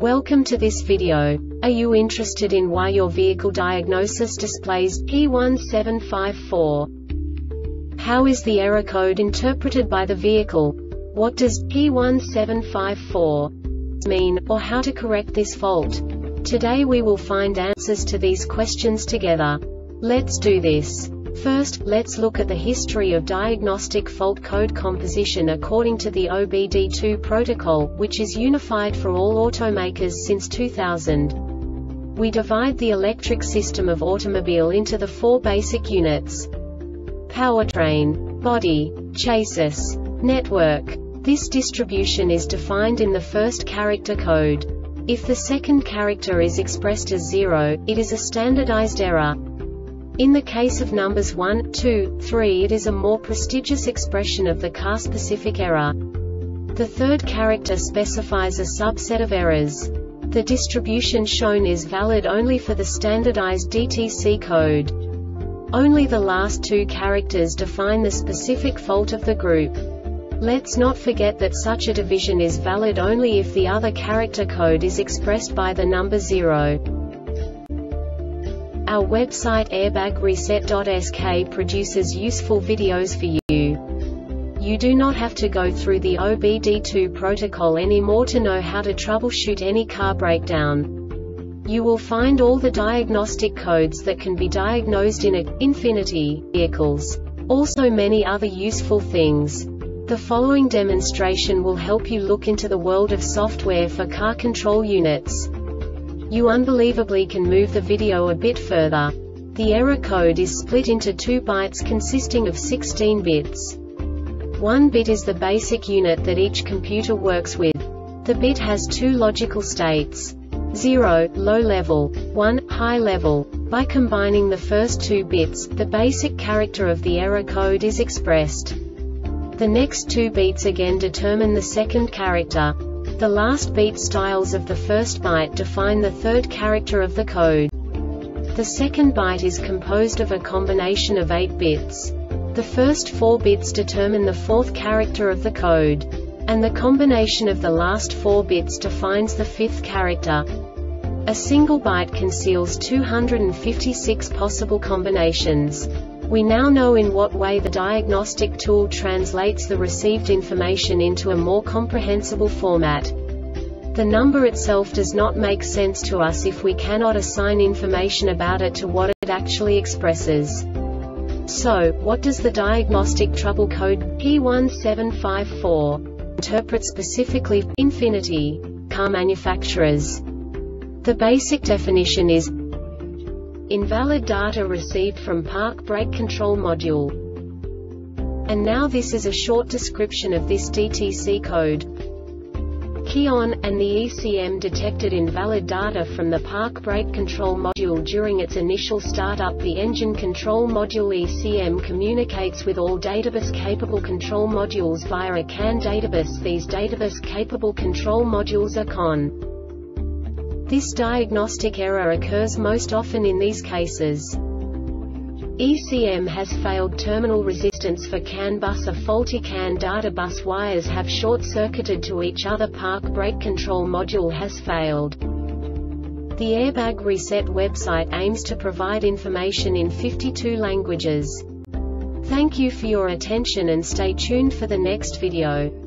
Welcome to this video. Are you interested in why your vehicle diagnosis displays P1754? How is the error code interpreted by the vehicle? What does P1754 mean, or how to correct this fault? Today we will find answers to these questions together. Let's do this. First, let's look at the history of diagnostic fault code composition according to the OBD2 protocol, which is unified for all automakers since 2000. We divide the electric system of automobile into the four basic units: powertrain, body, chassis, network. This distribution is defined in the first character code. If the second character is expressed as 0, it is a standardized error. In the case of numbers 1, 2, 3, it is a more prestigious expression of the car-specific error. The third character specifies a subset of errors. The distribution shown is valid only for the standardized DTC code. Only the last two characters define the specific fault of the group. Let's not forget that such a division is valid only if the other character code is expressed by the number 0. Our website airbagreset.sk produces useful videos for you. You do not have to go through the OBD2 protocol anymore to know how to troubleshoot any car breakdown. You will find all the diagnostic codes that can be diagnosed in Infiniti vehicles. Also many other useful things. The following demonstration will help you look into the world of software for car control units. You unbelievably can move the video a bit further. The error code is split into 2 bytes consisting of 16 bits. 1 bit is the basic unit that each computer works with. The bit has 2 logical states: 0, low level, 1, high level. By combining the first 2 bits, the basic character of the error code is expressed. The next 2 beats again determine the second character. The last beat styles of the first byte define the third character of the code. The second byte is composed of a combination of 8 bits. The first 4 bits determine the fourth character of the code. And the combination of the last 4 bits defines the fifth character. A single byte conceals 256 possible combinations. We now know in what way the diagnostic tool translates the received information into a more comprehensible format. The number itself does not make sense to us if we cannot assign information about it to what it actually expresses. So, what does the diagnostic trouble code P1754 interpret specifically for Infiniti car manufacturers? The basic definition is invalid data received from park brake control module. And now this is a short description of this DTC code. Key on, and the ECM detected invalid data from the park brake control module during its initial startup. The engine control module ECM communicates with all databus-capable control modules via a CAN databus. These databus-capable control modules are CON. This diagnostic error occurs most often in these cases: ECM has failed terminal resistance for CAN bus. A faulty CAN data bus wires have short-circuited to each other. Park brake control module has failed. The Airbag Reset website aims to provide information in 52 languages. Thank you for your attention and stay tuned for the next video.